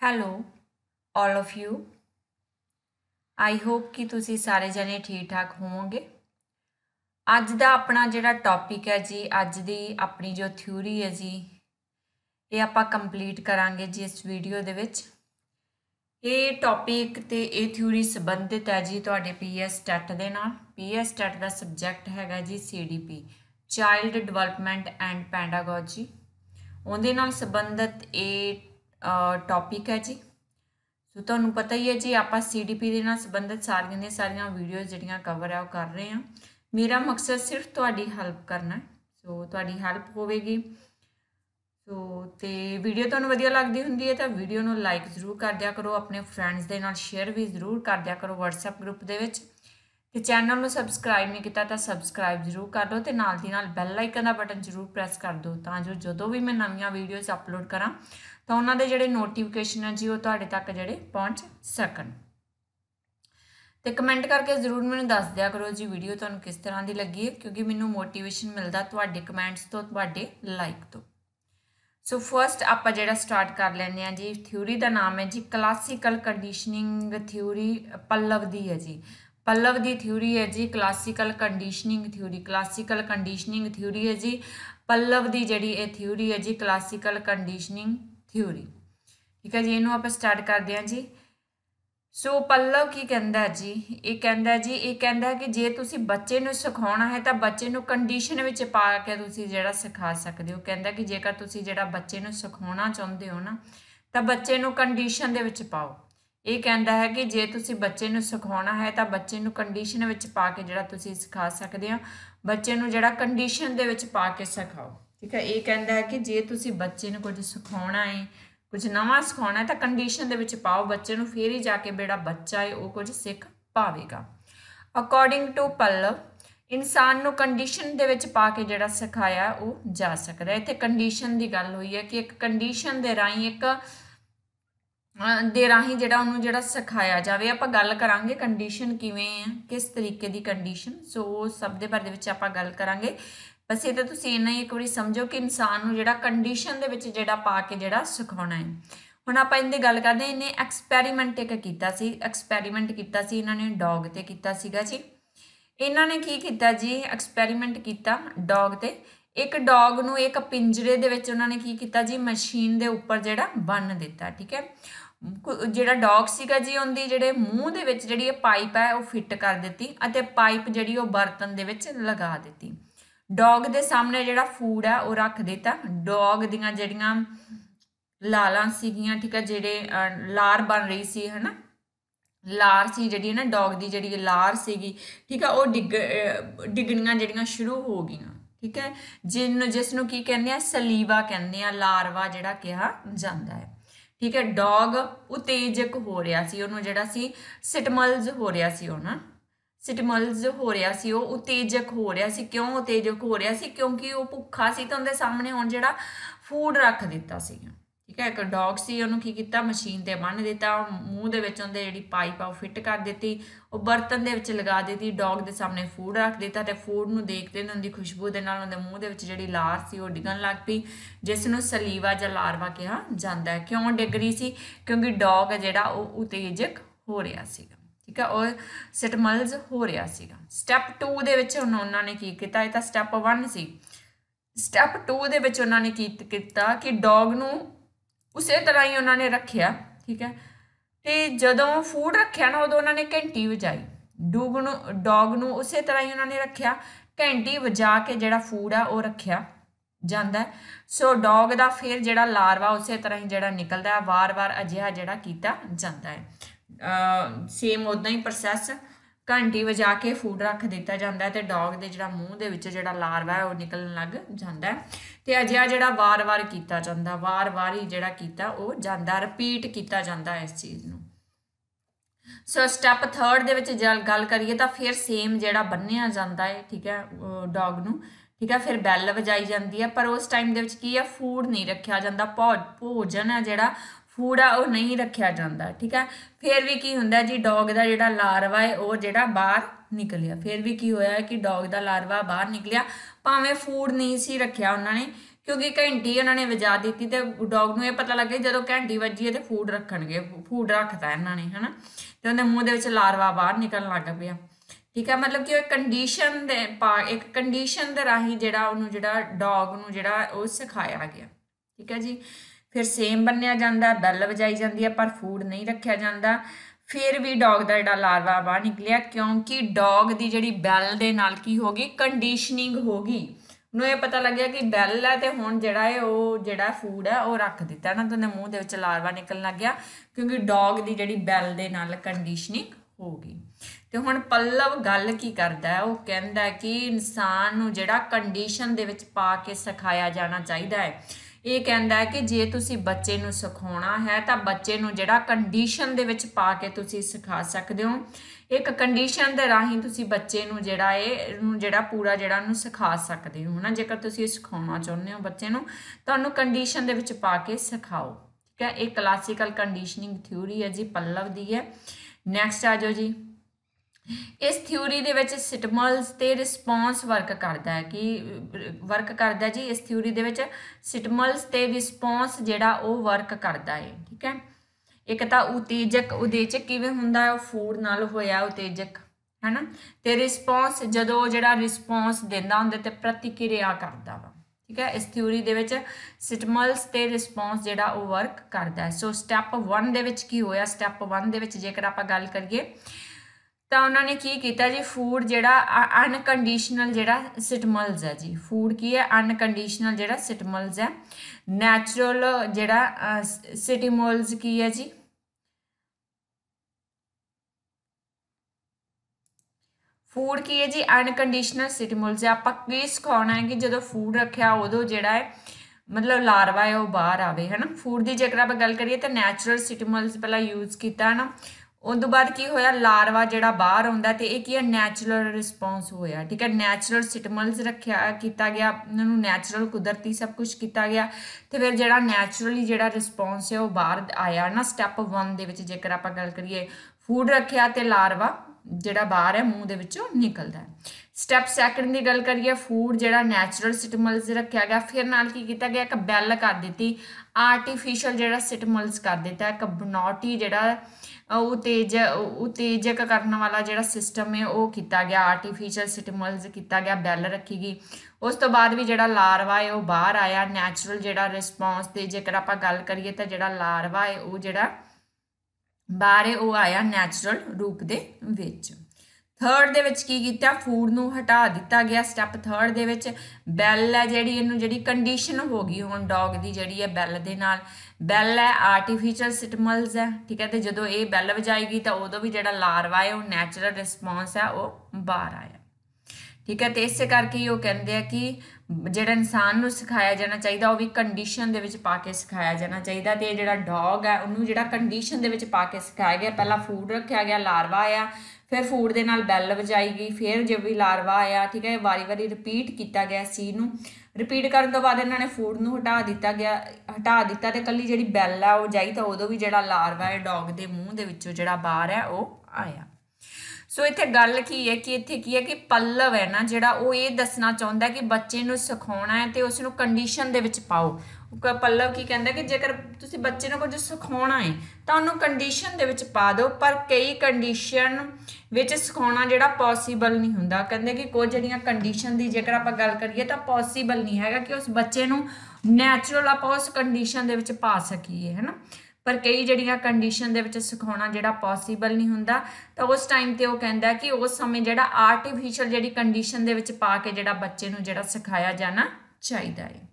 Hello all of you. I hope ਕਿ ਤੁਸੀਂ ਸਾਰੇ ਜਣੇ ਠੀਕ ਠਾਕ ਹੋਵੋਗੇ। ਅੱਜ ਦਾ ਆਪਣਾ ਜਿਹੜਾ ਟੌਪਿਕ ਹੈ ਜੀ, ਅੱਜ ਦੀ ਆਪਣੀ ਜੋ ਥਿਊਰੀ ਹੈ ਜੀ, ਇਹ ਆਪਾਂ ਕੰਪਲੀਟ ਕਰਾਂਗੇ ਜੀ ਇਸ ਵੀਡੀਓ ਦੇ ਵਿੱਚ। ਇਹ ਟੌਪਿਕ ਤੇ ਇਹ ਥਿਊਰੀ ਸੰਬੰਧਿਤ ਹੈ ਜੀ ਤੁਹਾਡੇ ਪੀਐਸ ਟੈਟ ਦੇ ਨਾਲ। ਪੀਐਸ ਟੈਟ ਦਾ ਸਬਜੈਕਟ ਹੈਗਾ ਜੀ CDP, child development and pedagogy. ਉਹਦੇ ਨਾਲ ਸੰਬੰਧਿਤ ਇਹ ਟੌਪਿਕ ਹੈ ਜੀ। ਸੋ ਤੁਹਾਨੂੰ ਪਤਾ ਹੀ ਹੈ ਜੀ, ਆਪਾਂ ਸੀਡੀਪੀ ਦੇ ਨਾਲ ਸੰਬੰਧਿਤ ਸਾਰੀਆਂ ਦੀਆਂ ਸਾਰੀਆਂ ਵੀਡੀਓਜ਼ ਜਿਹੜੀਆਂ ਕਵਰ ਹੈ ਉਹ ਕਰ ਰਹੇ ਹਾਂ। ਮੇਰਾ ਮਕਸਦ ਸਿਰਫ ਤੁਹਾਡੀ ਹੈਲਪ ਕਰਨਾ, ਸੋ ਤੁਹਾਡੀ ਹੈਲਪ ਹੋਵੇਗੀ। ਸੋ ਤੇ ਵੀਡੀਓ ਤੁਹਾਨੂੰ ਵਧੀਆ ਲੱਗਦੀ ਹੁੰਦੀ ਹੈ ਤਾਂ ਵੀਡੀਓ ਨੂੰ ਲਾਈਕ ਜ਼ਰੂਰ ਕਰ ਦਿਆ ਕਰੋ, ਆਪਣੇ ਫਰੈਂਡਸ ਦੇ ਨਾਲ ਸ਼ੇਅਰ ਵੀ ਜ਼ਰੂਰ ਕਰ ਦਿਆ ਕਰੋ ਵਟਸਐਪ ਗਰੁੱਪ ਦੇ ਵਿੱਚ। ਤੇ ਚੈਨਲ ਨੂੰ ਸਬਸਕ੍ਰਾਈਬ ਨਹੀਂ ਕੀਤਾ ਤਾਂ ਸਬਸਕ੍ਰਾਈਬ ਜ਼ਰੂਰ ਕਰ ਲਓ ਤੇ ਨਾਲ ਦੀ ਨਾਲ ਬੈਲ ਆਈਕਨ ਦਾ ਬਟਨ ਜ਼ਰੂਰ ਪ੍ਰੈਸ ਕਰ ਦਿਓ ਤਾਂ ਜੋ ਜਦੋਂ ਵੀ ਮੈਂ ਨਵੀਆਂ ਵੀਡੀਓਜ਼ ਅਪਲੋਡ ਕਰਾਂ ਤਾਂ ਉਹਨਾਂ ਦੇ ਜਿਹੜੇ ਨੋਟੀਫਿਕੇਸ਼ਨ ਹੈ ਜੀ ਉਹ ਤੁਹਾਡੇ ਤੱਕ ਜਿਹੜੇ ਪਹੁੰਚ ਸਕਣ। ਤੇ ਕਮੈਂਟ ਕਰਕੇ ਜ਼ਰੂਰ ਮੈਨੂੰ ਦੱਸ ਦਿਆ ਕਰੋ ਜੀ ਵੀਡੀਓ ਤੁਹਾਨੂੰ ਕਿਸ ਤਰ੍ਹਾਂ ਦੀ ਲੱਗੀ ਹੈ, ਕਿਉਂਕਿ ਮੈਨੂੰ ਮੋਟੀਵੇਸ਼ਨ ਮਿਲਦਾ ਤੁਹਾਡੇ ਕਮੈਂਟਸ ਤੋਂ, ਤੁਹਾਡੇ ਲਾਈਕ ਤੋਂ। ਸੋ ਫਸਟ ਆਪਾਂ ਜਿਹੜਾ ਸਟਾਰਟ ਕਰ ਲੈਂਦੇ ਹਾਂ ਜੀ, ਥਿਊਰੀ ਦਾ ਨਾਮ ਹੈ ਜੀ ਕਲਾਸੀਕਲ ਕੰਡੀਸ਼ਨਿੰਗ ਥਿਊਰੀ। ਪੱਲਵ ਦੀ ਹੈ ਜੀ, ਪੱਲਵ ਦੀ ਥਿਊਰੀ ਹੈ ਜੀ classical conditioning theory. Classical conditioning theory ਹੈ ਜੀ ਪੱਲਵ ਦੀ ਜਿਹੜੀ ਇਹ ਥਿਊਰੀ ਹੈ ਜੀ ਕਲਾਸੀਕਲ ਕੰਡੀਸ਼ਨਿੰਗ ਥਿਊਰੀ। ਠੀਕ ਹੈ ਜੀ, ਇਹਨੂੰ ਆਪਾਂ ਸਟਾਰਟ ਕਰਦੇ ਹਾਂ ਜੀ। ਸੋ ਪੱਲਵ ਕੀ ਕਹਿੰਦਾ ਜੀ, ਇਹ ਕਹਿੰਦਾ ਕਿ ਜੇ ਤੁਸੀਂ ਬੱਚੇ ਨੂੰ ਸਿਖਾਉਣਾ ਹੈ ਤਾਂ ਬੱਚੇ ਨੂੰ ਕੰਡੀਸ਼ਨ ਵਿੱਚ ਪਾ ਕੇ ਤੁਸੀਂ ਜਿਹੜਾ ਸਿਖਾ ਸਕਦੇ ਹੋ। ਕਹਿੰਦਾ ਕਿ ਜੇਕਰ ਤੁਸੀਂ ਜਿਹੜਾ ਬੱਚੇ ਨੂੰ ਸਿਖਾਉਣਾ ਚਾਹੁੰਦੇ ਹੋ ਨਾ ਤਾਂ ਬੱਚੇ ਨੂੰ ਕੰਡੀਸ਼ਨ ਦੇ ਵਿੱਚ ਪਾਓ। ਇਹ ਕਹਿੰਦਾ ਹੈ ਕਿ ਜੇ ਤੁਸੀਂ ਬੱਚੇ ਨੂੰ ਸਿਖਾਉਣਾ ਹੈ ਤਾਂ ਬੱਚੇ ਨੂੰ ਕੰਡੀਸ਼ਨ ਵਿੱਚ ਪਾ ਕੇ ਜਿਹੜਾ ਤੁਸੀਂ ਸਿਖਾ ਸਕਦੇ ਹੋ, ਬੱਚੇ ਨੂੰ ਜਿਹੜਾ ਕੰਡੀਸ਼ਨ ਦੇ ਵਿੱਚ ਪਾ ਕੇ ਸਿਖਾਓ। ਠੀਕ ਹੈ, ਇਹ ਕਹਿੰਦਾ ਹੈ ਕਿ ਜੇ ਤੁਸੀਂ ਬੱਚੇ ਨੂੰ ਕੁਝ ਸਿਖਾਉਣਾ ਹੈ, ਕੁਝ ਨਵਾਂ ਸਿਖਾਉਣਾ ਹੈ ਤਾਂ ਕੰਡੀਸ਼ਨ ਦੇ ਵਿੱਚ ਪਾਓ ਬੱਚੇ ਨੂੰ, ਫਿਰ ਹੀ ਜਾ ਕੇ ਜਿਹੜਾ ਬੱਚਾ ਹੈ ਉਹ ਕੁਝ ਸਿੱਖ ਪਾਵੇਗਾ। ਅਕੋਰਡਿੰਗ ਟੂ ਪੱਲਵ, ਇਨਸਾਨ ਨੂੰ ਕੰਡੀਸ਼ਨ ਦੇ ਵਿੱਚ ਪਾ ਕੇ ਜਿਹੜਾ ਸਿਖਾਇਆ ਉਹ ਜਾ ਸਕਦਾ ਹੈ। ਇੱਥੇ ਕੰਡੀਸ਼ਨ ਦੀ ਗੱਲ ਹੋਈ ਹੈ ਕਿ ਇੱਕ ਕੰਡੀਸ਼ਨ ਦੇ ਰਾਹੀਂ ਜਿਹੜਾ ਉਹਨੂੰ ਜਿਹੜਾ ਸਿਖਾਇਆ ਜਾਵੇ। ਆਪਾਂ ਗੱਲ ਕਰਾਂਗੇ ਕੰਡੀਸ਼ਨ ਕਿਵੇਂ ਹੈ, ਕਿਸ ਤਰੀਕੇ ਦੀ ਕੰਡੀਸ਼ਨ, ਸੋ ਸਭ ਦੇ ਬਾਰੇ ਦੇ ਵਿੱਚ ਆਪਾਂ ਗੱਲ ਕਰਾਂਗੇ। ਬਸ ਇਹ ਤਾਂ ਤੁਸੀਂ ਇੰਨਾ ਹੀ ਇੱਕ ਵਾਰੀ ਸਮਝੋ ਕਿ ਇਨਸਾਨ ਨੂੰ ਜਿਹੜਾ ਕੰਡੀਸ਼ਨ ਦੇ ਵਿੱਚ ਜਿਹੜਾ ਪਾ ਕੇ ਜਿਹੜਾ ਸਿਖਾਉਣਾ ਹੈ। ਹੁਣ ਆਪਾਂ ਇਹਦੀ ਗੱਲ ਕਰਦੇ ਹਾਂ। ਇਹਨੇ ਐਕਸਪੈਰੀਮੈਂਟ ਇੱਕ ਕੀਤਾ ਸੀ, ਇਹਨਾਂ ਨੇ ਡੌਗ ਤੇ ਕੀਤਾ ਸੀਗਾ ਜੀ। ਇਹਨਾਂ ਨੇ ਕੀ ਕੀਤਾ ਜੀ, ਐਕਸਪੈਰੀਮੈਂਟ ਕੀਤਾ ਡੌਗ ਤੇ। ਇੱਕ ਡੌਗ ਨੂੰ ਇੱਕ ਪਿੰਜਰੇ ਦੇ ਵਿੱਚ ਉਹਨਾਂ ਨੇ ਕੀ ਕੀਤਾ ਜੀ, ਮਸ਼ੀਨ ਦੇ ਉੱਪਰ ਜਿਹੜਾ ਬੰਨ੍ਹ ਦਿੱਤਾ। ਠੀਕ ਹੈ, ਜਿਹੜਾ ਡੌਗ ਸੀਗਾ ਜੀ ਉਹਦੀ ਜਿਹੜੇ ਮੂੰਹ ਦੇ ਵਿੱਚ ਜਿਹੜੀ ਇਹ ਪਾਈਪ ਹੈ ਉਹ ਫਿੱਟ ਕਰ ਦਿੱਤੀ ਅਤੇ ਪਾਈਪ ਜਿਹੜੀ ਉਹ ਬਰਤਨ ਦੇ ਵਿੱਚ ਲਗਾ ਦਿੱਤੀ। ਡੌਗ ਦੇ ਸਾਹਮਣੇ ਜਿਹੜਾ ਫੂਡ ਹੈ ਉਹ ਰੱਖ ਦਿੱਤਾ। ਡੌਗ ਦੀਆਂ ਜਿਹੜੀਆਂ ਲਾਲਾਂ ਸੀਗੀਆਂ, ਠੀਕ ਹੈ, ਜਿਹੜੇ ਲਾਰ ਬਣ ਰਹੀ ਸੀ, ਹੈ ਨਾ, ਲਾਰ ਸੀ ਜਿਹੜੀ ਨਾ ਡੌਗ ਦੀ ਜਿਹੜੀ ਲਾਰ ਸੀਗੀ, ਠੀਕ ਹੈ, ਉਹ ਡਿੱਗਣੀਆਂ ਜਿਹੜੀਆਂ ਸ਼ੁਰੂ ਹੋ ਗਈਆਂ। ਠੀਕ ਹੈ, ਜਿਸ ਨੂੰ ਕੀ ਕਹਿੰਦੇ ਆ, ਸਲੀਵਾ ਕਹਿੰਦੇ ਆ, ਲਾਰਵਾ ਜਿਹੜਾ ਕਿਹਾ ਜਾਂਦਾ ਹੈ। ਠੀਕ ਹੈ, ਡੌਗ ਉਤੇਜਕ ਹੋ ਰਿਹਾ ਸੀ, ਉਹਨੂੰ ਜਿਹੜਾ ਸੀ ਸਿਟਮਲਜ਼ ਹੋ ਰਿਹਾ ਸੀ, ਉਹ ਨਾ ਸਿਟਮਲਜ਼ ਹੋ ਰਿਹਾ ਸੀ, ਉਹ ਉਤੇਜਕ ਹੋ ਰਿਹਾ ਸੀ। ਕਿਉਂ ਉਤੇਜਕ ਹੋ ਰਿਹਾ ਸੀ? ਕਿਉਂਕਿ ਉਹ ਭੁੱਖਾ ਸੀ ਤਾਂ ਉਹਦੇ ਸਾਹਮਣੇ ਹੁਣ ਜਿਹੜਾ ਫੂਡ ਰੱਖ ਦਿੱਤਾ ਸੀਗਾ। ਠੀਕ ਹੈ, ਇੱਕ ਡੌਗ ਸੀ, ਉਹਨੂੰ ਕੀ ਕੀਤਾ, ਮਸ਼ੀਨ ਤੇ ਬੰਨ੍ਹ ਦਿੱਤਾ, ਮੂੰਹ ਦੇ ਵਿੱਚ ਉਹਦੇ ਜਿਹੜੀ ਪਾਈਪ ਆ ਉਹ ਫਿੱਟ ਕਰ ਦਿੱਤੀ, ਉਹ ਬਰਤਨ ਦੇ ਵਿੱਚ ਲਗਾ ਦਿੱਤੀ, ਡੌਗ ਦੇ ਸਾਹਮਣੇ ਫੂਡ ਰੱਖ ਦਿੱਤਾ ਤੇ ਫੂਡ ਨੂੰ ਦੇਖਦੇ ਨੇ ਉਹਦੀ ਖੁਸ਼ਬੂ ਦੇ ਨਾਲ ਉਹਦੇ ਮੂੰਹ ਦੇ ਵਿੱਚ ਜਿਹੜੀ ਲਾਰ ਸੀ ਉਹ ਡਿੱਗਣ ਲੱਗ ਪਈ, ਜਿਸ ਨੂੰ ਸਲੀਵਾ ਜਾਂ ਲਾਰਵਾ ਕਿਹਾ ਜਾਂਦਾ ਹੈ। ਕਿਉਂ ਡਿੱਗ ਰਹੀ ਸੀ? ਕਿਉਂਕਿ ਡੌਗ ਜਿਹੜਾ ਉਹ ਉਤੇਜਕ ਹੋ ਰਿਹਾ ਸੀਗਾ। ਠੀਕ ਹੈ, ਉਹ ਸਿਟਮਲਜ਼ ਹੋ ਰਿਹਾ ਸੀਗਾ। ਸਟੈਪ 2 ਦੇ ਵਿੱਚ ਉਹਨਾਂ ਨੇ ਕੀ ਕੀਤਾ, ਇਹ ਤਾਂ ਸਟੈਪ 1 ਸੀ। ਸਟੈਪ 2 ਦੇ ਵਿੱਚ ਉਹਨਾਂ ਨੇ ਕੀ ਕੀਤਾ ਕਿ ਡੌਗ ਨੂੰ ਉਸੇ ਤਰ੍ਹਾਂ ਹੀ ਉਹਨਾਂ ਨੇ ਰੱਖਿਆ। ਠੀਕ ਹੈ, ਤੇ ਜਦੋਂ ਫੂਡ ਰੱਖਿਆ ਨਾ ਉਦੋਂ ਉਹਨਾਂ ਨੇ ਘੰਟੀ ਵਜਾਈ। ਡੌਗ ਨੂੰ ਉਸੇ ਤਰ੍ਹਾਂ ਹੀ ਉਹਨਾਂ ਨੇ ਰੱਖਿਆ, ਘੰਟੀ ਵਜਾ ਕੇ ਜਿਹੜਾ ਫੂਡ ਆ ਉਹ ਰੱਖਿਆ ਜਾਂਦਾ। ਸੋ ਡੌਗ ਦਾ ਫਿਰ ਜਿਹੜਾ ਲਾਰਵਾ ਉਸੇ ਤਰ੍ਹਾਂ ਹੀ ਜਿਹੜਾ ਨਿਕਲਦਾ, ਵਾਰ-ਵਾਰ ਅਜਿਹਾ ਜਿਹੜਾ ਕੀਤਾ ਜਾਂਦਾ ਹੈ। ਸੇਮ ਉੱਦਾਂ ਹੀ ਪ੍ਰੋਸੈਸ, ਘੰਟੀ ਵਜਾ ਕੇ ਫੂਡ ਰੱਖ ਦਿੱਤਾ ਜਾਂਦਾ ਤੇ ਡੌਗ ਦੇ ਜਿਹੜਾ ਮੂੰਹ ਦੇ ਵਿੱਚ ਜਿਹੜਾ ਲਾਰਵਾ ਹੈ ਉਹ ਨਿਕਲਣ ਲੱਗ ਜਾਂਦਾ ਤੇ ਅਜਿਹਾ ਜਿਹੜਾ ਵਾਰ-ਵਾਰ ਕੀਤਾ ਜਾਂਦਾ, ਵਾਰ-ਵਾਰ ਹੀ ਜਿਹੜਾ ਕੀਤਾ ਉਹ ਜਾਂਦਾ, ਰਿਪੀਟ ਕੀਤਾ ਜਾਂਦਾ ਇਸ ਚੀਜ਼ ਨੂੰ। ਸੋ ਸਟੈਪ 3 ਦੇ ਵਿੱਚ ਗੱਲ ਕਰੀਏ ਤਾਂ ਫਿਰ ਸੇਮ ਜਿਹੜਾ ਬੰਨਿਆ ਜਾਂਦਾ ਹੈ, ਠੀਕ ਹੈ, ਡੌਗ ਨੂੰ। ਠੀਕ ਹੈ, ਫਿਰ ਬੈਲ ਵਜਾਈ ਜਾਂਦੀ ਹੈ, ਪਰ ਉਸ ਟਾਈਮ ਦੇ ਵਿੱਚ ਕੀ ਹੈ, ਫੂਡ ਨਹੀਂ ਰੱਖਿਆ ਜਾਂਦਾ, ਭੋਜਨ ਹੈ ਜਿਹੜਾ ਫੂਡ ਆ ਉਹ ਨਹੀਂ ਰੱਖਿਆ ਜਾਂਦਾ। ਠੀਕ ਹੈ, ਫਿਰ ਵੀ ਕੀ ਹੁੰਦਾ ਜੀ, ਡੌਗ ਦਾ ਜਿਹੜਾ ਲਾਰਵਾ ਹੈ ਉਹ ਜਿਹੜਾ ਬਾਹਰ ਨਿਕਲਿਆ। ਫਿਰ ਵੀ ਕੀ ਹੋਇਆ ਕਿ ਡੌਗ ਦਾ ਲਾਰਵਾ ਬਾਹਰ ਨਿਕਲਿਆ, ਭਾਵੇਂ ਫੂਡ ਨਹੀਂ ਸੀ ਰੱਖਿਆ ਉਹਨਾਂ ਨੇ, क्योंकि घंटी उन्होंने वजा दी तो डॉग नूं ये पता लगे जो घंटी वजी है तो फूड रखणगे, फूड रखता इन्होंने है ना, तो उन्हें मूँह के लारवा बाहर निकलन लग पिया। ठीक है, मतलब कि कंडीशन दे एक कंडीशन के राही जिहड़ा उन्होंने जिहड़ा डॉग नूं जिहड़ा वो सिखाया गया। ठीक है जी, फिर सेम बन्निया जाता, बैल वजाई जाती है पर फूड नहीं रखा जाता। फिर भी डॉग का जिहड़ा लारवा बाहर निकलिया क्योंकि डॉग की जिहड़ी बैल दे नाल की हो गई कंडीशनिंग हो गई, उन्होंने ये पता लग्या कि बैल है तो हुण जिहड़ा है वो जिहड़ा फूड है वो रख दिता ना, तो उन्हें मूँह के लारवा निकलन लग गया क्योंकि डॉग की जिहड़ी बैल दे नाल कंडीशनिंग हो गई। तो हुण पल्लव गल की करदा है, वो कहंदा कि इंसान नूं जिहड़ा कंडीशन दे विच पा के सिखाया जाना चाहिदा है। ये कहंदा है कि जे तुसी बच्चे नूं सिखाउणा है तो बच्चे नूं जिहड़ा कंडीशन दे विच पा के तुसी सिखा सकदे हो। एक कंडीशन दे राही तुसी बच्चे नूं जिहड़ा है जिहड़ा पूरा जिहड़ा नूं सिखा सकदे हो ना, जेकर तुसी सिखाउणा चाहुंदे हो बच्चे नूं तां उहनूं कंडीशन दे विच पा के सिखाओ। ठीक है, एक क्लासिकल कंडीशनिंग थ्योरी है जी, पल्लव दी है। नैक्सट आ जाओ जी, इस थ्योरी दे विच सिटमल्स ते रिस्पॉन्स वर्क करता है कि वर्क करता जी, इस थ्योरी दे विच सिटमल्स ते रिस्पॉन्स जिहड़ा वो वर्क करता है। ठीक है, एक तो उत्तेजक उदेचक किवें हुंदा है, फूड नाल होया उत्तेजक है ना, ते रिस्पॉन्स जदों जिहड़ा रिस्पॉन्स दिंदा हुंदा ते प्रतिक्रिया करदा वा। ठीक है, इस थ्योरी दे विच सिटमल्स ते रिस्पॉन्स जिहड़ा वो वर्क करदा है। सो स्टैप 1 दे विच की होया, स्टैप 1 दे विच जेकर आपां गल करिए तो उन्होंने की किया जी, फूड जिहड़ा अनकंडीशनल जिहड़ा सिटमल्स है जी, फूड की है अनकंडीशनल जिहड़ा सिटमल्स है। नैचुरल जिहड़ा सिटिमोल्स की है जी, फूड की है जी अनकंडीशनल सिटिमोल्स है। आपां की सिखाउणा है कि जो फूड रखा उदों जिहड़ा है मतलब लारवा है वो बाहर आवे है ना। फूड की जेकर आप गल करिए तो नैचुरल सिटिमल्स पहला यूज़ किया है ना, उस तो बाद की होया लारवा जिहड़ा बाहर आउंदा ते इह की है नैचुरल रिस्पॉन्स होया। ठीक है, नैचुरल सिटमल्स रखा किया गया, उन्होंने नैचुरल कुदरती सब कुछ किया गया, तो फिर जिहड़ा नैचुरली जिहड़ा रिस्पॉन्स है वो बाहर आया ना। स्टैप 1 दे विच जेकर आप गल करिए फूड रखा तो लारवा जिहड़ा बाहर है मूँह दे विचों निकलदा है। स्टैप 2 की गल करिए फूड जिहड़ा नैचुरल सिटमल्स रखा गया, फिर नाल की किया गया एक बैल कर दी, आर्टिफिशियल जिहड़ा सिटमल्स कर दिता, एक बनावटी जिहड़ा उत्तेजक करने वाला जिहड़ा सिस्टम है वो किया गया, आर्टिफिशियल सिटमल्स किया गया, बैल रखी गई। उस तो बाद भी जिहड़ा लारवा है वो बाहर आया नैचुरल जिहड़ा रिस्पॉन्स ते जेकर आप गल करिए तो जिहड़ा लारवा है वो जिहड़ा बाहर है वो आया नैचुरल रूप दे विच। थर्ड दे विच की कीता, फूड नूं हटा दिता गया। स्टैप 3 दे विच बैल है जिहड़ी इहनूं जिहड़ी कंडीशन हो गई हुण डॉग दी जिहड़ी है बैल दे नाल, बैल है आर्टिफिशियल सिटमल्स है। ठीक है, तो जदों ये बैल वजाएगी तो उदों भी जिहड़ा लारवा है वो नैचुरल रिस्पॉन्स है वो बाहर आया। ठीक है, तो इस करके वो कहते हैं कि जिहड़ा इंसान नूं सिखाया जाना चाहिए वो भी कंडीशन दे विच पा के सिखाया जाना चाहिए। तो ये जिहड़ा डॉग है उन्होंने जिहड़ा कंडीशन दे विच पा के सिखाया गया, पहला फूड रखा गया, लारवा आया, फिर फूड के नाल बैल वजाई गई, फिर जो भी लारवा आया। ठीक है, वारी वारी रिपीट किया गया इस चीज़ नूं, रिपीट करने तो बाद इन्होंने फूड नूं हटा दिता गया, हटा दिता तो कल्ली जिहड़ी बैल है वो जाई तो उदों भी जिहड़ा लारवा है डॉग के मूँह दे विचों जिहड़ा बाहर है वो आया। सो इत्थे गल की है कि इत्थे की है कि पल्लव है ना जिहड़ा वो ये दसना चाहुंदा है कि बच्चे नूं सिखाउणा है तो उसनूं कंडीशन दे विच पाओ। पल्लव की कहंदा कि जेकर तुसीं बच्चे नूं कुछ सिखाउणा है तो उन्होंने कंडीशन दे विच पा दो, पर कई कंडीशन विच सिखाउणा जिहड़ा पॉसीबल नहीं हुंदा। कहंदे कि कुछ जिहड़ियां कंडीशन दी जेकर आपां गल करिए तो पॉसीबल नहीं हैगा कि उस बच्चे नूं नैचुरल आपां उस कंडीशन दे विच पा सकीए है ना, पर कई जिहड़ियां कंडीशन दे विच सिखाउणा जिहड़ा पॉसीबल नहीं हुंदा तो उस टाइम ते वो कहंदा कि उस समय जिहड़ा आर्टिफिशियल जिहड़ी कंडीशन दे विच पा के जिहड़ा बच्चे नूं जिहड़ा सिखाया जाना चाहिदा है।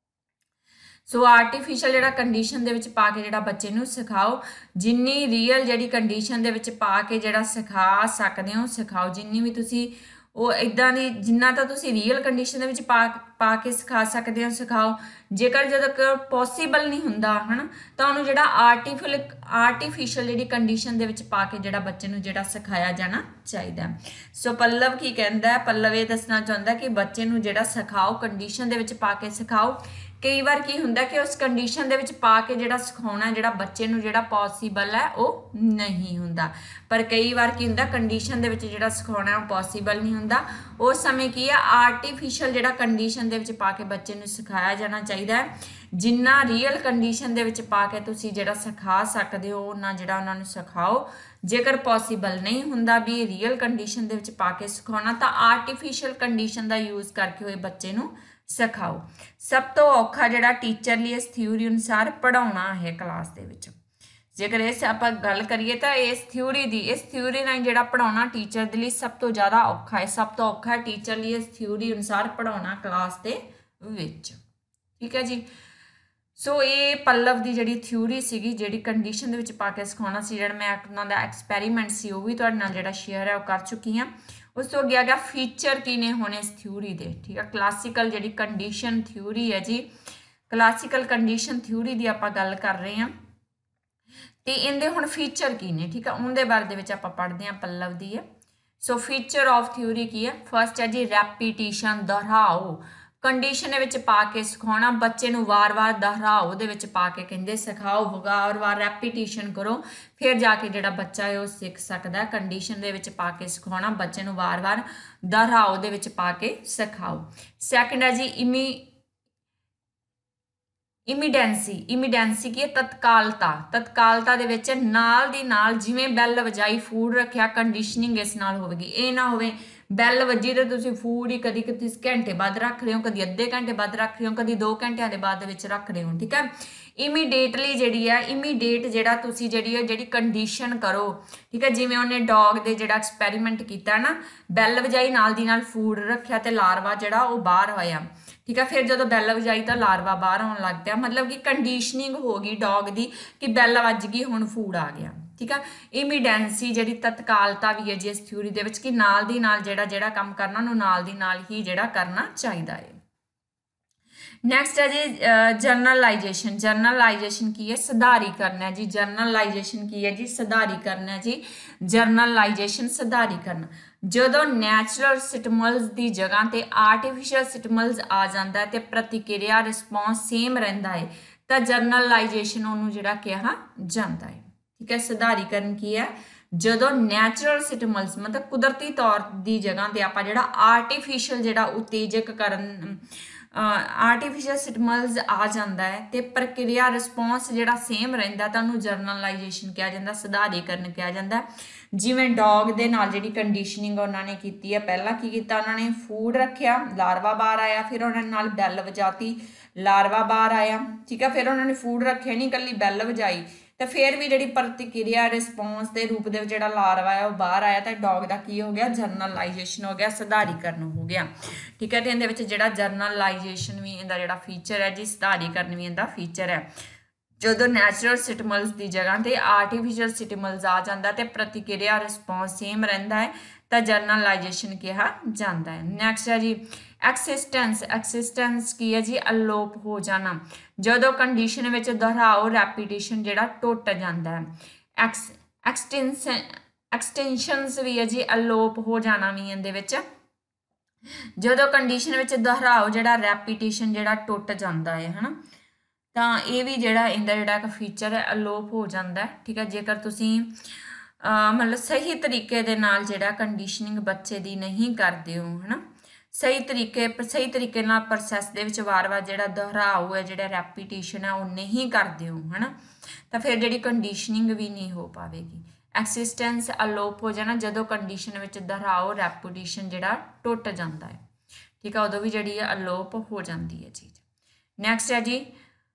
सो आर्टिफिशियल जिहड़ा कंडीशन दे विच पा के जिहड़ा बच्चे नूं सिखाओ, जिन्नी रीयल जिहड़ी कंडीशन दे विच पा के जिहड़ा सिखा सकदे हो सिखाओ, जिन्नी भी तुसीं वो इदां दी जिन्ना तो तुसीं रीयल कंडीशन दे विच पा के सिखा सकदे हो सिखाओ। जेकर जदों पॉसीबल नहीं हुंदा है ना तो उन्होंने जिहड़ा आर्टिफिशियल जिहड़ी कंडीशन दे विच पा के जिहड़ा बच्चे नूं जिहड़ा सिखाया जाना चाहिदा। सो पल्लव की कहंदा है, पल्लव ये दसना चाहुंदा कि बच्चे नूं जिहड़ा सिखाओ कंडीशन दे विच पा के सिखाओ, कई बार की हुंदा कि उस कंडीशन दे विच पा के जिहड़ा सिखाउणा जिहड़ा बच्चे नूं जिहड़ा पॉसीबल है वो नहीं हुंदा। पर कई बार की हुंदा कंडीशन दे विच जिहड़ा सिखाउणा वो पॉसीबल नहीं हुंदा। उस समय की है आर्टिफिशियल जिहड़ा कंडीशन दे विच पा के बच्चे नूं सिखाया जाना चाहिदा है। जिन्ना रियल कंडीशन दे विच पा के तुसीं जिहड़ा सिखा सकदे हो उन्ना जिहड़ा उन्हां नूं सिखाओ। जेकर पॉसीबल नहीं हुंदा भी रियल कंडीशन दे विच पा के सिखाउणा तां आर्टिफिशियल कंडीशन दा यूज़ करके होए बच्चे नूं सिखाओ। सब तो औखा जिहड़ा टीचर ਲਈ इस थ्योरी अनुसार पढ़ाउणा है क्लास दे विच। जेकर इस आपां गल करिए तां इस थ्योरी नाल जिहड़ा पढ़ाउणा टीचर दे ਲਈ सब तो ज़्यादा औखा है। सब तो औखा है टीचर ਲਈ इस थ्योरी अनुसार पढ़ाउणा क्लास दे विच। ठीक है जी। सो ये पल्लव की जी थ्योरी सी जी कंडीशन के पा के सिखाना सी जो मैं उन्होंने एक्सपैरीमेंट से वो भी जो शेयर है वो कर चुकी हाँ। उस तो अगे आ गया फीचर की ने होने इस थ्योरी के। ठीक है क्लासिकल जी कंडीशन थ्योरी है जी क्लासिकल कंडीशन थ्योरी की आप गल कर रहे हैं तो इनके हुण फीचर की ने। ठीक है उनके बारे आप पढ़ते हैं पल्लव की है। सो फीचर ऑफ थ्योरी की है फस्ट है जी रैपीटिशन दोहराओ कंडीशन पा के सिखाना बच्चे नूं वार वार दोहराओ दे पा के कहिंदे सिखाओ वार वार रैपीटिशन करो फिर जाके जिहड़ा बच्चा है वो सीख सकता है। कंडीशन दे पा के सिखाना बच्चे नूं वार वार दोहराओ दे पा के सिखाओ। सैकेंड है जी इमीडेंसी की है तत्कालता दे विच नाल दी नाल जिवें बैल वजाई फूड रखिया कंडीशनिंग इस नाल होवेगी। ये ना होवे बैल वजी तो तुसीं फूड ही कदी घंटे बाद रख रहे हो कदी अद्धे घंटे बाद रख रहे हो कदी 2 घंटिਆਂ ਦੇ ਬਾਅਦ ਵਿੱਚ रख रहे हो। ठीक है इमीडिएटली जिहड़ी है इमीडिएट जिहड़ा तुसीं जिहड़ी कंडीशन करो। ठीक है जिवें उन्हें डॉग दे जिहड़ा एक्सपैरीमेंट कीता ना बैल वजाई नाल दी नाल फूड रखिया ते लार्वा जिहड़ा वो बाहर होया। ठीक है फिर जो बैल वजाई तो लार्वा बाहर आउण लग पिया मतलब कि कंडीशनिंग हो गई डॉग की कि बैल वज गई हुण फूड आ गया। ठीक है इमीडेंसी जी तत्कालता भी है जी इस थ्योरी दे विच कि नाल दी नाल जिहड़ा काम करना उन्होंने नाल दी नाल ही जिहड़ा करना चाहिए है। नैक्सट है जी जर्नलाइजेशन की है सधारीकरण है जी जर्नलाइजेशन की है जी सधारीकरण है जी जर्नलाइजेशन सधारीकरण ਜਦੋਂ ਨੈਚੁਰਲ ਸਿਟਮਲਸ ਦੀ ਜਗ੍ਹਾ ਤੇ ਆਰਟੀਫੀਸ਼ੀਅਲ ਸਿਟਮਲਸ ਆ ਜਾਂਦਾ ਹੈ ਤੇ ਪ੍ਰਤੀਕਿਰਿਆ ਰਿਸਪੌਂਸ ਸੇਮ ਰਹਿੰਦਾ ਹੈ ਤਾਂ ਜਰਨਲਾਈਜੇਸ਼ਨ ਉਹਨੂੰ ਜਿਹੜਾ ਕਿਹਾ ਜਾਂਦਾ ਹੈ। ਠੀਕ ਹੈ ਸਧਾਰੀਕਰਨ ਕੀ ਹੈ ਜਦੋਂ ਨੈਚੁਰਲ ਸਿਟਮਲਸ मतलब ਕੁਦਰਤੀ ਤੌਰ ਦੀ ਜਗ੍ਹਾ ਤੇ ਆਪਾਂ ਜਿਹੜਾ ਆਰਟੀਫੀਸ਼ੀਅਲ ਜਿਹੜਾ ਉਤੇਜਕ ਕਰਨ आर्टिफिशियल सिटमल्स आ जाता है तो प्रक्रिया रिस्पॉन्स जो सेम रहा तो उन्होंने जर्नलाइजेशन कहा जाता सधारीकरण कहा जाता है। जिमें डॉग के नाल जी कंडीशनिंग उन्होंने की है पहला की किया उन्होंने फूड रखा लार्वा बाहर आया फिर उन्होंने बैल वजाती लार्वा बाहर आया। ठीक है फिर उन्होंने फूड रखे नहीं कली बैल वजाई तो फिर भी जी प्रतिक्रिया रिस्पॉन्स के रूप में जो लार्वा है वो बाहर आया तो डॉग का की हो गया जर्नलाइजेशन हो गया सधारीकरण हो गया। ठीक है तो इहदे जो जर्नलाइजेशन भी इहदा जो फीचर है जी सधारीकरण भी इहदा फीचर है। जो नैचुरल सिटमल्स की जगह पर आर्टिफिशियल सिटमल्स आ जाता तो प्रतिक्रिया रिस्पॉन्स सेम रहा है तो जर्नलाइजेशन कहा जाता है। नैक्सट है जी एक्सिस्टेंस की है जी अलोप हो जाना जो कंडीशन में दोहराओ रैपीटिशन जो टुट जाता है। एक्सटेंशनस भी है जी अलोप हो जाना भी इहदे जो कंडीशन में दोहराओ जो रैपीटिशन जो टुट जाता है ना तो ये भी जोड़ा इहदा जो फीचर है अलोप हो जाता है। ठीक है जेकर तुसी मतलब सही तरीके दे नाल जिहड़ा कंडीशनिंग बच्चे दी नहीं करते हो है ना सही तरीके नाल प्रोसैस दे विच वार वार जिहड़ा दोहराओ है जिहड़ा रैपीटिशन है वो नहीं करते हो है ना तो फिर जिहड़ी कंडीशनिंग भी नहीं हो पाएगी। एक्सिस्टेंस अलोप हो जाना जो कंडीशन में दोहराओ रैपीटिशन जिहड़ा टुट जाता है। ठीक है उदों भी जिहड़ी अलोप हो जाती है चीज़। नैक्सट है जी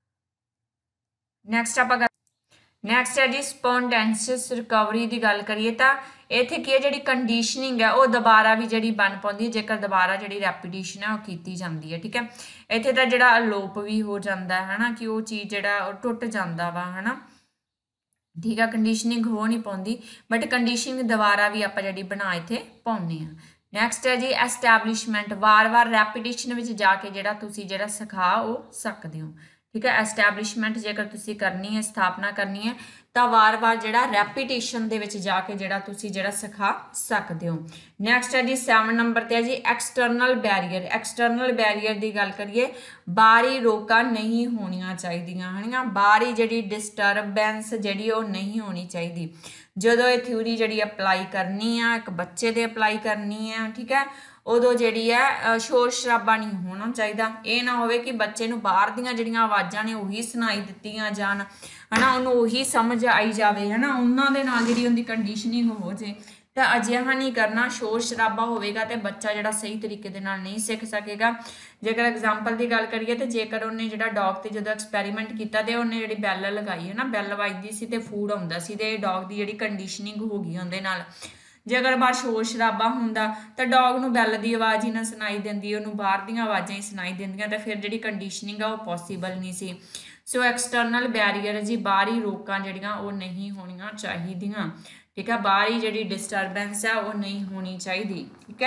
नैक्सट है जी स्पॉन्टेनियस रिकवरी की गल करिए तो इत्थे की है जी कंडीशनिंग है वो दोबारा भी जी बन पाती है जेकर दोबारा जी रैपीटिशन है वो की जाती है। ठीक है इत्थे तो जो अलोप भी हो जाता है ना कि वो चीज़ जो टुट जाता वा है ना। ठीक है कंडीशनिंग हो नहीं पाती बट कंडीशनिंग दोबारा भी आप जी बना इत्थे पाने। नैक्सट है जी एस्टैबलिशमेंट वार वार रैपीटिशन में जाके जो तुसी सिखा वो सकते हो। ठीक है। एस्टैब्लिशमेंट जेकर तुसी करनी है, स्थापना करनी है, तो वार वार जिहड़ा रैपीटेशन दे विच जाके जिहड़ा तुसी जिहड़ा सिखा सकते हो। नैक्सट है जी 7 नंबर ते है जी एक्सटर्नल बैरीयर। एक्सटर्नल बैरीयर की गल करिए, बाहरी रोकां नहीं होनियां चाहिदियां है ना, बाहरी जिहड़ी डिस्टरबेंस जिहड़ी वो नहीं होनी चाहिए ਜਦੋਂ ਇਹ ਥਿਊਰੀ ਜਿਹੜੀ ਅਪਲਾਈ ਕਰਨੀ ਆ, ਇੱਕ ਬੱਚੇ ਦੇ ਅਪਲਾਈ ਕਰਨੀ ਆ, ਠੀਕ ਹੈ, ਉਦੋਂ ਜਿਹੜੀ ਹੈ ਸ਼ੋਰ ਸ਼ਰਾਬਾ ਨਹੀਂ ਹੋਣਾ ਚਾਹੀਦਾ। ਇਹ ਨਾ ਹੋਵੇ ਕਿ ਬੱਚੇ ਨੂੰ ਬਾਹਰ ਦੀਆਂ ਜਿਹੜੀਆਂ ਆਵਾਜ਼ਾਂ ਨੇ ਉਹੀ ਸੁਣਾਈ ਦਿੱਤੀਆਂ ਜਾਣ, ਹੈ ਨਾ, ਉਹਨੂੰ ਉਹੀ ਸਮਝ ਆਈ ਜਾਵੇ, ਹੈ ਨਾ, ਉਹਨਾਂ ਦੇ ਨਾਲ ਜਿਹੜੀ ਉਹਦੀ ਕੰਡੀਸ਼ਨਿੰਗ ਹੋ ਜੇ। ਤਾਂ ਅਜਿਹਾ ਨਹੀਂ ਕਰਨਾ। ਸ਼ੋਰ ਸ਼ਰਾਬਾ ਹੋਵੇਗਾ ਤੇ ਬੱਚਾ ਜਿਹੜਾ ਸਹੀ ਤਰੀਕੇ ਦੇ ਨਾਲ ਨਹੀਂ ਸਿੱਖ ਸਕੇਗਾ। ਜੇਕਰ ਐਗਜ਼ਾਮਪਲ ਦੀ ਗੱਲ ਕਰੀਏ ਤੇ ਜੇਕਰ ਉਹਨੇ ਜਿਹੜਾ ਡੌਗ ਤੇ ਜਦੋਂ ਐਕਸਪੈਰੀਮੈਂਟ ਕੀਤਾ ਤੇ ਉਹਨੇ ਜਿਹੜੀ ਬੈਲ ਲਗਾਈ ਹੈ ਨਾ, ਬੈਲ ਵੱਜਦੀ ਸੀ ਤੇ ਫੂਡ ਆਉਂਦਾ ਸੀ ਤੇ ਡੌਗ ਦੀ ਜਿਹੜੀ ਕੰਡੀਸ਼ਨਿੰਗ ਹੋ ਗਈ ਉਹਦੇ ਨਾਲ। ਜੇ ਅਗਰ ਬਾਹਰ ਸ਼ੋਰ ਸ਼ਰਾਬਾ ਹੁੰਦਾ ਤਾਂ ਡੌਗ ਨੂੰ ਬੈਲ ਦੀ ਆਵਾਜ਼ ਹੀ ਨਾ ਸੁਣਾਈ ਦਿੰਦੀ, ਉਹਨੂੰ ਬਾਹਰ ਦੀਆਂ ਆਵਾਜ਼ਾਂ ਹੀ ਸੁਣਾਈ ਦਿੰਦੀਆਂ, ਤਾਂ ਫਿਰ ਜਿਹੜੀ ਕੰਡੀਸ਼ਨਿੰਗ ਆ ਉਹ ਪੋਸੀਬਲ ਨਹੀਂ ਸੀ। ਸੋ ਐਕਸਟਰਨਲ ਬੈਰੀਅਰ ਜੀ, ਬਾਹਰੀ ਰੋਕਾਂ ਜਿਹੜੀਆਂ ਉਹ ਨਹੀਂ ਹੋਣੀਆਂ ਚਾਹੀਦੀਆਂ, ठीक है। बाहरी जी डिस्टरबेंस है वो नहीं होनी चाहिए, ठीक है।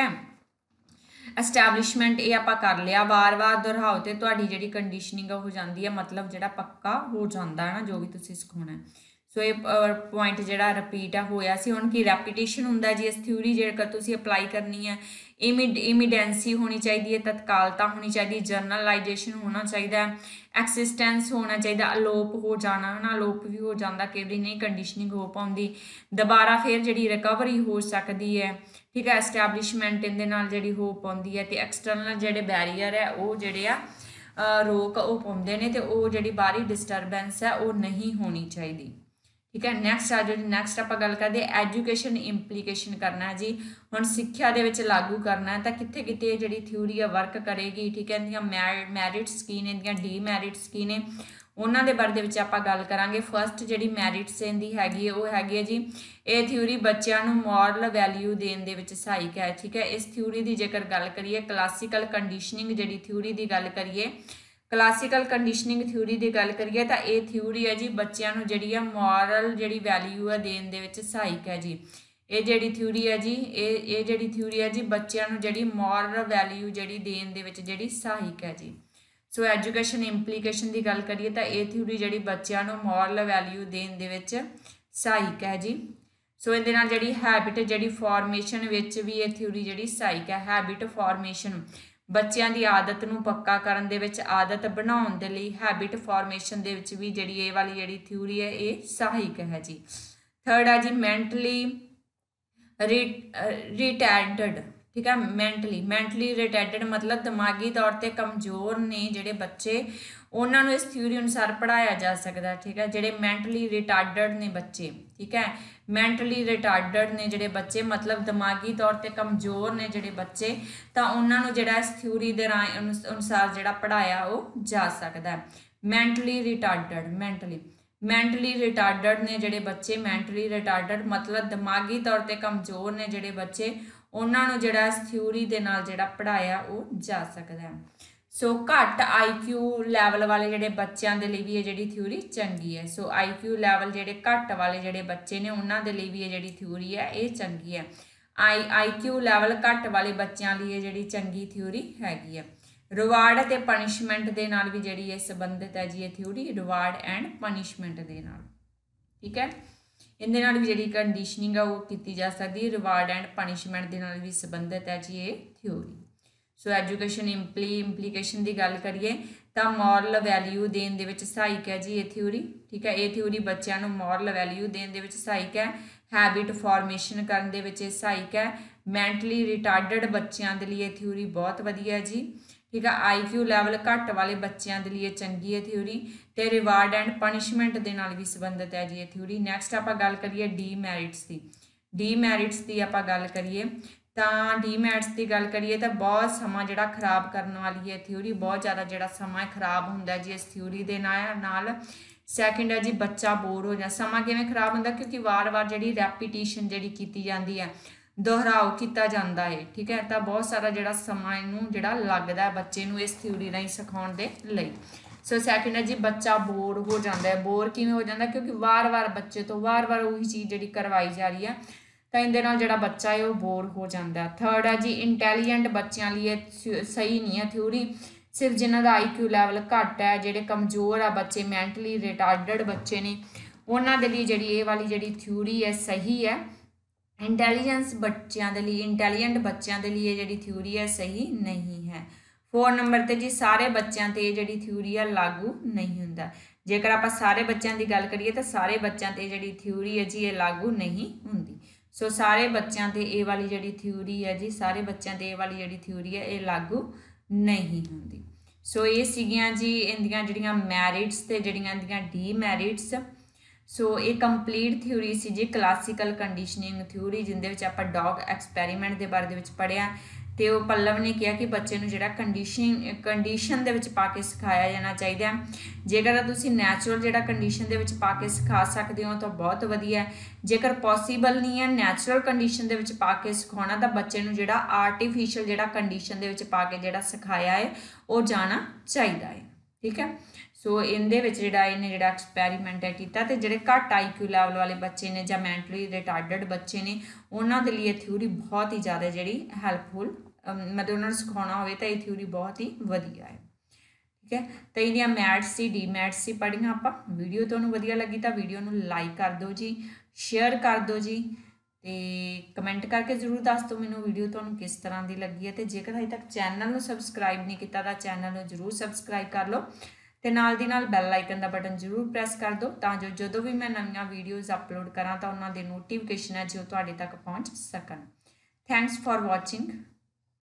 एस्टैब्लिशमेंट ये आप कर लिया, बार बार दोहराओ तो तुहाडी जी कंडीशनिंग हो जाती है, मतलब जो पक्का हो जाता है ना जो भी तुसीं सिखाउणा है। सो ये पॉइंट जो रिपीट होया सी। हुण की रैपीटेशन हुंदा जी इस थ्योरी जेकर तुसीं अप्लाई करनी है। इमीडेंसी होनी चाहिए, तत्कालता होनी चाहिए, जर्नलाइजेशन होना चाहिए, एक्सिस्टेंस होना चाहिए, अलोप हो जाना है ना, अलोप भी हो जाता कई बार नहीं कंडीशनिंग हो पाती, दोबारा फिर जी रिकवरी हो सकती है, ठीक है। एस्टैब्लिशमेंट इहदे नाल जिहड़ी हो पाती है। तो एक्सटर्नल जिहड़े बैरीयर है वो जिहड़े आ रोक वो पाउंदे ने, तो वो जिहड़ी बाहरी डिस्टरबेंस है वो नहीं होनी चाहिए, ठीक है। नैक्सट आ जाओ जी, नैक्सट आप गल करते एजुकेशन इंप्लीकेशन करना है जी। हुण सिक्ख्या दे विच लागू करना है तो कित्थे कित्थे जिहड़ी थ्योरी है वर्क करेगी, ठीक है। इहदियां मैरिट्स की ने, इहदियां डीमैरिट्स की ने, उन्हां दे बारे दे विच आपां गल करांगे। फर्स्ट जिहड़ी मैरिट्स इहदी हैगी वो हैगी है जी, ये थ्योरी बच्चों नूं मॉरल वैल्यू देण दे विच सहायक है, ठीक है। इस थ्योरी की जेकर गल करिए, क्लासिकल कंडीशनिंग जिहड़ी थ्योरी की गल करिए, क्लासिकल कंडीशनिंग थ्योरी की गल करिए तो ये थ्योरी है जी बच्चों को जी मॉरल जी वैल्यू है देण दे विच सहायक है जी। ये जी थ्योरी है जी, ये जी थ्योरी है जी बच्चों को जी मॉरल वैल्यू जी देण दे विच जी सहायक है जी। सो एजुकेशन इंप्लीकेशन की गल करिए तो ये थ्योरी जी बच्चों को मॉरल वैल्यू देण दे विच सहायक है जी। सो इहदे नाल जी हैबिट जी फॉर्मेशन विच भी ये थ्योरी जी सहायक है। हैबिट फॉर्मेशन बच्चों की आदत नूं पक्का करन दे विच, आदत बनाउण दे लई हैबिट फॉर्मेशन दे विच भी जिहड़ी ये वाली जिहड़ी थ्योरी है ये सहायक है जी। थर्ड है जी मैंटली रिटार्डेड, ठीक है। मैंटली रिटार्डेड मतलब दिमागी तौर पर कमज़ोर ने जिहड़े बच्चे, उन्होंने इस थ्योरी अनुसार पढ़ाया जा सकता है, ठीक है। जिहड़े मैंटली रिटार्डेड ने बच्चे, ठीक है, मैंटली रिटार्डेड ने जिहड़े बच्चे मतलब दिमागी तौर पर कमज़ोर ने जिहड़े बच्चे, तो उन्होंने जिहड़ा इस थ्योरी दे अनुसार जिहड़ा पढ़ाया वो जा सकता है। मैंटली रिटार्डेड, मैंटली रिटार्डेड ने जिहड़े बच्चे, मैंटली रिटार्डेड मतलब दिमागी तौर पर कमज़ोर ने जिहड़े बच्चे, उन्होंने जिहड़ा इस थ्योरी दे नाल जिहड़ा पढ़ाया वो जा सकता है। सो घट IQ लैवल वाले जिहड़े बच्चों के लिए भी ये जिहड़ी थ्योरी चंगी है। सो IQ लैवल जिहड़े घट वाले जिहड़े बच्चे ने उन्हां दे लिए भी ये जिहड़ी थ्योरी है ये चंगी है। IQ लैवल घट वाले बच्चों लिए जिहड़ी चंगी थ्योरी हैगी है। रिवार्ड ते पनिशमेंट दे नाल भी जिहड़ी ये संबंधित है जी ये थ्योरी, रिवार्ड एंड पनिशमेंट दे नाल, ठीक है। इहदे नाल भी जिहड़ी कंडीशनिंग है वो की जा सकती है, रिवार्ड एंड पनिशमेंट दे नाल भी संबंधित है जी ये थ्योरी। सो एजुकेशन इंप्लीकेशन की गल करिए तो मॉरल वैल्यू देण दे विच सहायक है जी ये थ्योरी, ठीक है। ये थ्योरी बच्चों को मॉरल वैल्यू देण दे विच सहायक है। हैबिट फॉर्मेशन करन दे विच सहायक है। मैंटली रिटार्डेड बच्चों के लिए थ्योरी बहुत वधिया जी, ठीक है। IQ लैवल घट वाले बच्चों के लिए चंगी है थ्योरी, तो रिवार्ड एंड पनिशमेंट के नाल भी संबंधित है जी ये थ्योरी। नैक्सट आप गल करिए डीमैरिट्स की, डीमैरिट्स की आप गल करिए तो डीमैरिट्स की गल करिए तो बहुत समा जिहड़ा खराब करने वाली है थ्योरी, बहुत ज़्यादा जिहड़ा समा खराब हुंदा जी इस थ्योरी के नाल। सैकेंड है जी बच्चा बोर हो जाए। समा किवें खराब हुंदा क्योंकि वार वार जिहड़ी रैपीटेशन जिहड़ी कीती जाती है, दोहराव किया जाता है, ठीक है। तो बहुत सारा जिहड़ा समा इनू जिहड़ा लगदा है बच्चे नूं इस थ्योरी राहीं सिखाउण दे लई। सो सैकेंड है जी बच्चा बोर हो जाता है। बोर किवें हो जाता क्योंकि वार वार बच्चे तो वार वार उही चीज़ जिहड़ी करवाई जा रही है, तो इहदे नाल जिहड़ा बच्चा है वो बोर हो जाता है। थर्ड है जी इंटैलीजेंट बच्चों लिए सही नहीं है थ्योरी। सिर्फ जिन्हों का IQ लैवल घट है, ਜਿਹੜੇ कमज़ोर आ बच्चे, मैंटली रिटार्डड बच्चे ने, उन्होंने लिए जी ये वाली जी थ्योरी है सही है। इंटैलीजेंस बच्चों के लिए, इंटैलीजेंट बच्चों के लिए जी थ्योरी है सही नहीं है। 4 नंबर पर जी सारे बच्चों पर जी थ्योरी है लागू नहीं होंदा। जेकर आप सारे बच्चों की गल करिए तो सारे बच्चों पर जी थ्योरी है जी ये लागू नहीं होंदी। सो सारे बच्चों पर ये वाली जी थ्योरी है जी, सारे बच्चों पर ये वाली जी थ्योरी है ये लागू नहीं होंदी। सो ये सीगियां जी इहदियां जिहड़ियां मैरिट्स ते जिहड़ियां इहदियां डीमैरिट्स। सो ये कंप्लीट थ्योरी सी जी क्लासिकल कंडीशनिंग थ्योरी, जिंदे विच आपां डॉग एक्सपैरीमेंट के बारे विच पढ़िया। तो पल्लव ने कहा कि बच्चे नूं जिहड़ा कंडीशन दे विच पा के सिखाया जाना चाहिए। जेकर तुसीं नैचुरल जिहड़ा कंडीशन दे विच पा के सिखा सकते हो तो बहुत वधिया है। जेकर पॉसीबल नहीं है नैचुरल कंडीशन दे विच पा के सिखाउणा, तो बच्चे नूं जिहड़ा आर्टिफिशियल जिहड़ा कंडीशन दे विच पा के जिहड़ा सिखाया है वो जाना चाहिए है। ठीक है। सो इहदे विच जिहड़ा इहने जिहड़ा एक्सपैरीमेंट है कीता, ते जिहड़े घट IQ लैवल वाले बच्चे ने जां मैंटली रिटार्डड बच्चे ने, उन्हां दे लिए थ्योरी बहुत ही ज़्यादा जिहड़ी हैल्पफुल, मतलब उन्होंने सिखाना हो तो ये थ्योरी बहुत ही वधिया है। ठीक है। तो इहदियां मैथ्स सी डीमैथ्स सी पढ़ियां आपां। वीडियो तुहानूं वधिया लगी तो वीडियो नूं लाइक कर दो जी, शेयर कर दो जी, तो कमेंट करके जरूर दस दो मैनूं वीडियो तुहानूं किस तरह की लगी है। तो जेकर अजे तक चैनल नूं सबसक्राइब नहीं किया तो चैनल नूं जरूर सबसक्राइब कर लो, तो नाल दी नाल बैल आइकन का बटन जरूर प्रैस कर दो, तां जो भी मैं नवीं वीडियोज़ अपलोड करा तो उन्होंने नोटिफिकेशन है जो तुहाडे तक पहुँच सकन। Thanks for watching.